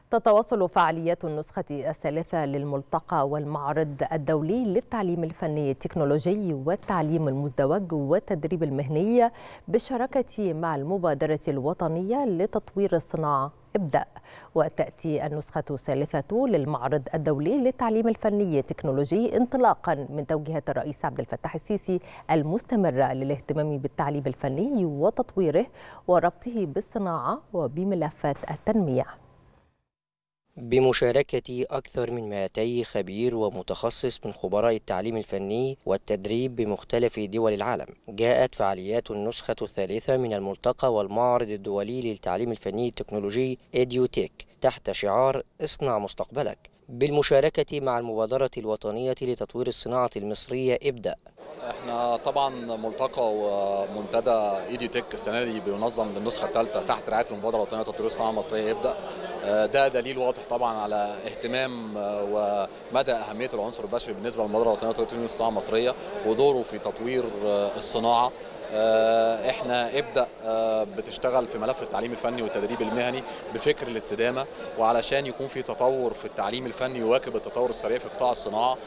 تتواصل فعاليات النسخة الثالثة للملتقى والمعرض الدولي للتعليم الفني التكنولوجي والتعليم المزدوج والتدريب المهني بالشراكة مع المبادرة الوطنية لتطوير الصناعة ابدأ. وتأتي النسخة الثالثة للمعرض الدولي للتعليم الفني التكنولوجي انطلاقا من توجيهات الرئيس عبد الفتاح السيسي المستمرة للاهتمام بالتعليم الفني وتطويره وربطه بالصناعة وبملفات التنمية. بمشاركة أكثر من 200 خبير ومتخصص من خبراء التعليم الفني والتدريب بمختلف دول العالم، جاءت فعاليات النسخة الثالثة من الملتقى والمعرض الدولي للتعليم الفني التكنولوجي إيديوتيك تحت شعار اصنع مستقبلك، بالمشاركة مع المبادرة الوطنية لتطوير الصناعة المصرية ابدأ. احنا طبعا ملتقى ومنتدى إيديوتيك السنه دي بينظم للنسخه الثالثه تحت رعايه المبادره الوطنيه لتطوير الصناعه المصريه يبدا. ده دليل واضح طبعا على اهتمام ومدى اهميه العنصر البشري بالنسبه للمبادره الوطنيه لتطوير الصناعه المصريه ودوره في تطوير الصناعه. احنا ابدأ بتشتغل في ملف التعليم الفني والتدريب المهني بفكر الاستدامه، وعلشان يكون في تطور في التعليم الفني يواكب التطور السريع في قطاع الصناعه.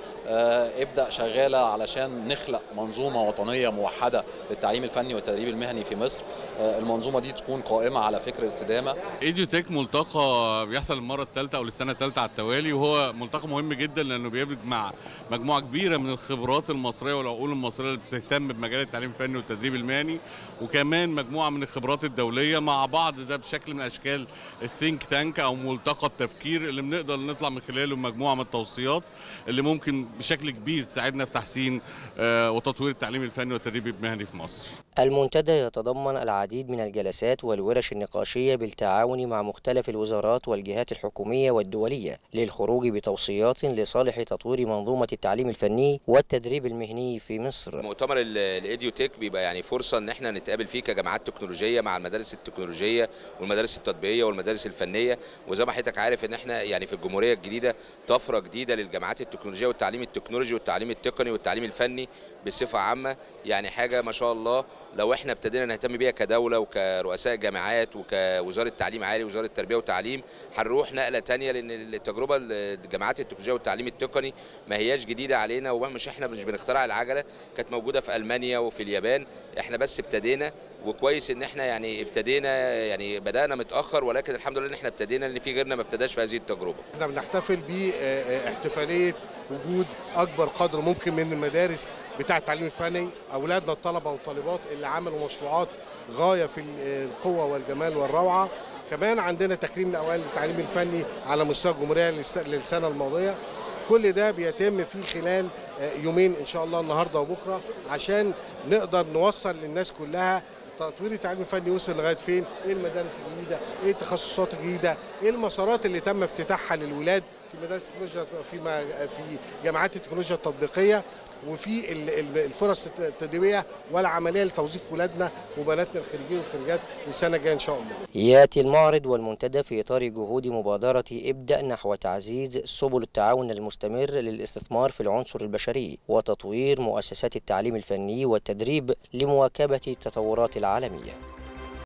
ابدأ شغاله علشان نخلق منظومه وطنيه موحده للتعليم الفني والتدريب المهني في مصر. المنظومه دي تكون قائمه على فكر الاستدامه. إيديوتيك ملتقى بيحصل المره الثالثه او للسنه الثالثه على التوالي، وهو ملتقى مهم جدا لانه بيجمع مجموعه كبيره من الخبرات المصريه والعقول المصريه اللي بتهتم بمجال التعليم الفني والتدريب المهني، وكمان مجموعه من الخبرات الدوليه مع بعض. ده بشكل من اشكال الثينك تانك او ملتقى التفكير اللي بنقدر نطلع من خلاله مجموعه من التوصيات اللي ممكن بشكل كبير تساعدنا في تحسين وتطوير التعليم الفني والتدريب المهني في مصر. المنتدى يتضمن العديد من الجلسات والورش النقاشيه بالتعاون مع مختلف الوزارات والجهات الحكوميه والدوليه للخروج بتوصيات لصالح تطوير منظومه التعليم الفني والتدريب المهني في مصر. مؤتمر الإيديوتيك بيبقى يعني فرصه ان احنا نتقابل فيه كجامعات تكنولوجيه مع المدارس التكنولوجيه والمدارس التطبيقيه والمدارس الفنيه، وزي ما حضرتك عارف ان احنا يعني في الجمهوريه الجديده طفره جديده للجامعات التكنولوجيه والتعليم التكنولوجي والتعليم التقني والتعليم الفني بصفه عامه. يعني حاجه ما شاء الله لو احنا ابتدينا نهتم بيها كدوله وكرؤساء جامعات وكوزاره تعليم عالي ووزاره التربيه والتعليم هنروح نقله ثانيه، لان التجربه الجامعات التكنولوجيه والتعليم التقني ما هياش جديده علينا، ومش احنا مش بنخترع العجله، كانت موجوده في المانيا وفي اليابان، احنا بس ابتدينا. وكويس ان احنا يعني ابتدينا، يعني بدانا متاخر، ولكن الحمد لله ان احنا ابتدينا، لان في غيرنا ما ابتداش في هذه التجربه. احنا بنحتفل باحتفاليه وجود اكبر قدر ممكن من المدارس بتاع التعليم الفني، اولادنا الطلبه والطالبات اللي عملوا مشروعات غايه في القوه والجمال والروعه. كمان عندنا تكريم لاوائل التعليم الفني على مستوى الجمهوريه للسنه الماضيه. كل ده بيتم في خلال يومين ان شاء الله، النهارده وبكره، عشان نقدر نوصل للناس كلها تطوير التعليم الفني وصل لغايه فين، ايه المدارس الجديده، ايه التخصصات الجديده، ايه المسارات اللي تم افتتاحها للولاد في مدارس التكنولوجيا، في جامعات التكنولوجيا التطبيقيه، وفي الفرص التدريبيه والعمليه لتوظيف ولادنا وبناتنا الخريجين والخريجات السنه الجايه ان شاء الله. ياتي المعرض والمنتدى في اطار جهود مبادره ابدأ نحو تعزيز سبل التعاون المستمر للاستثمار في العنصر البشري وتطوير مؤسسات التعليم الفني والتدريب لمواكبه التطورات العالميه.